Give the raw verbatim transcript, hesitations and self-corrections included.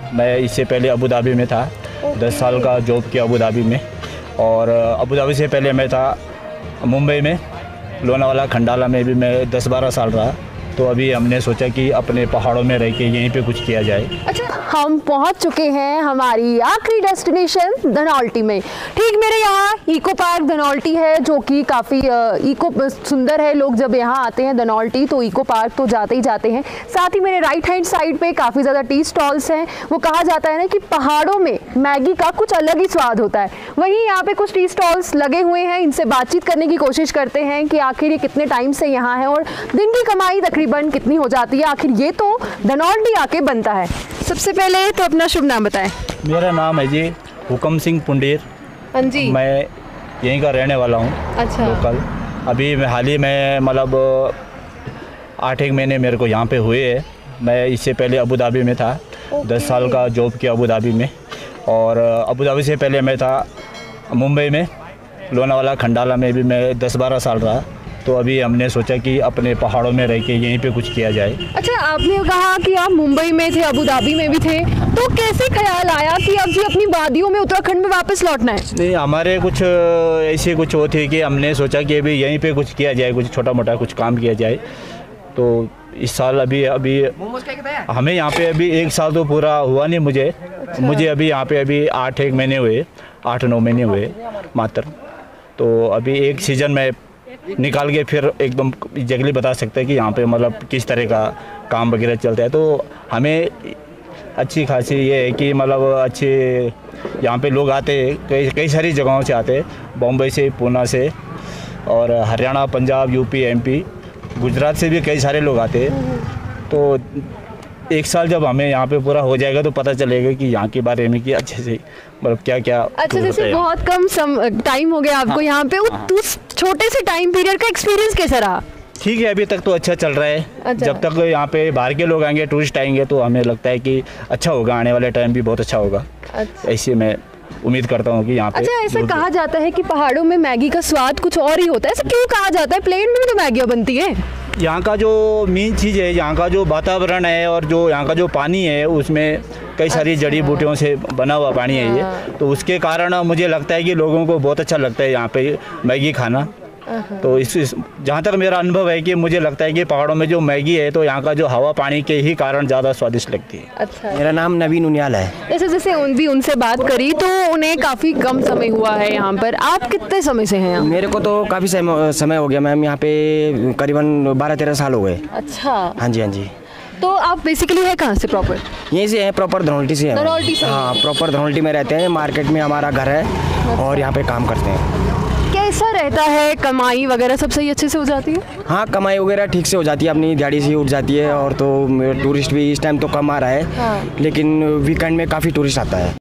मैं इससे पहले अबू धाबी में था, दस साल का जॉब किया अबू धाबी में। और अबू धाबी से पहले मैं था मुंबई में, लोनावाला खंडाला में भी मैं दस बारह साल रहा। तो अभी हमने सोचा कि अपने पहाड़ों में रह के यहीं पे कुछ किया जाए। अच्छा, हम पहुंच चुके हैं हमारी आखिरी डेस्टिनेशन धनौल्टी में। ठीक मेरे यहाँ इको पार्क धनौल्टी है, जो कि काफ़ी इको सुंदर है। लोग जब यहाँ आते हैं धनौल्टी तो इको पार्क तो जाते ही जाते हैं। साथ ही मेरे राइट हैंड साइड पे काफ़ी ज़्यादा टी स्टॉल्स हैं। वो कहा जाता है ना कि पहाड़ों में मैगी का कुछ अलग ही स्वाद होता है। वहीं यहाँ पे कुछ टी स्टॉल्स लगे हुए हैं, इनसे बातचीत करने की कोशिश करते हैं कि आखिर ये कितने टाइम से यहाँ है और दिन की कमाई तकरीबन कितनी हो जाती है। आखिर ये तो धनौल्टी आके बनता है। सबसे पहले तो अपना शुभ नाम बताएं। मेरा नाम है जी हुक्म सिंह पुंडेर। हाँ जी। मैं यहीं का रहने वाला हूँ। अच्छा। लोकल। अभी मैं हाल ही में मतलब आठ एक महीने मेरे को यहाँ पे हुए हैं। मैं इससे पहले अबू धाबी में था, दस साल का जॉब किया अबू धाबी में। और अबू धाबी से पहले मैं था मुंबई में, लोनावाला खंडाला में भी मैं दस बारह साल रहा। तो अभी हमने सोचा कि अपने पहाड़ों में रह के यहीं पे कुछ किया जाए। अच्छा, आपने कहा कि आप मुंबई में थे, अबू धाबी में भी थे, तो कैसे ख्याल आया कि अब जी अपनी वादियों में उत्तराखंड में वापस लौटना है? नहीं, हमारे कुछ ऐसे कुछ वो थे कि हमने सोचा कि अभी यहीं पे कुछ किया जाए, कुछ छोटा मोटा कुछ काम किया जाए। तो इस साल अभी अभी हमें यहाँ पे अभी एक साल तो पूरा हुआ नहीं मुझे। अच्छा। मुझे अभी यहाँ पे अभी आठ एक महीने हुए, आठ नौ महीने हुए मात्र। तो अभी एक सीज़न में निकाल के फिर एकदम जगली बता सकते हैं कि यहाँ पे मतलब किस तरह का काम वगैरह चलता है। तो हमें अच्छी खासी ये है कि मतलब अच्छे यहाँ पे लोग आते हैं, कई कई सारी जगहों से आते हैं, बॉम्बे से, पूना से, और हरियाणा, पंजाब, यूपी, एमपी, गुजरात से भी कई सारे लोग आते हैं। तो एक साल जब हमें यहाँ पे पूरा हो जाएगा तो पता चलेगा कि यहाँ के बारे में कि अच्छे से मतलब क्या क्या। अच्छा, जैसे बहुत कम टाइम हो गया आपको। हाँ, यहाँ पे, उस छोटे से टाइम पीरियड का एक्सपीरियंस कैसा रहा? ठीक है, अभी तक तो अच्छा चल रहा है। अच्छा। जब तक यहाँ पे बाहर के लोग आएंगे, टूरिस्ट आएंगे, तो हमें लगता है कि अच्छा होगा, आने वाले टाइम भी बहुत अच्छा होगा। अच्छा। ऐसे मैं उम्मीद करता हूँ कि यहाँ पे। अच्छा, ऐसा कहा जाता है कि पहाड़ों में मैगी का स्वाद कुछ और ही होता है, ऐसा क्यों कहा जाता है? प्लेन में भी तो मैगी बनती है। यहाँ का जो मेन चीज़ है, यहाँ का जो वातावरण है और जो यहाँ का जो पानी है, उसमें कई सारी अच्छा। जड़ी बूटियों से बना हुआ पानी है ये। तो उसके कारण मुझे लगता है कि लोगों को बहुत अच्छा लगता है यहाँ पे मैगी खाना। तो इस, इस जहाँ तक मेरा अनुभव है कि मुझे लगता है कि पहाड़ों में जो मैगी है तो यहाँ का जो हवा पानी के ही कारण ज़्यादा स्वादिष्ट लगती है। अच्छा। मेरा नाम नवीन उनियाल है। जैसे जैसे उन भी उनसे बात करी तो उन्हें काफ़ी कम समय हुआ है यहाँ पर। आप कितने समय से हैं यहाँ? मेरे को तो काफ़ी समय समय हो गया मैम, यहाँ पे करीबन बारह तेरह साल हो गए। अच्छा। हाँ जी, हाँ जी। तो आप बेसिकली है कहाँ से प्रॉपर? यहीं से हैं, प्रॉपर धनौल्टी से हैं। धनौल्टी से? हाँ, प्रॉपर धनौल्टी में रहते हैं। मार्केट में हमारा घर है और यहाँ पे काम करते हैं। कैसा रहता है? कमाई वगैरह सब सही अच्छे से हो जाती है? हाँ, कमाई वगैरह ठीक से हो जाती है, अपनी दिहाड़ी से उठ जाती है। और तो टूरिस्ट भी इस टाइम तो कम आ रहा है। हाँ। लेकिन वीकेंड में काफ़ी टूरिस्ट आता है।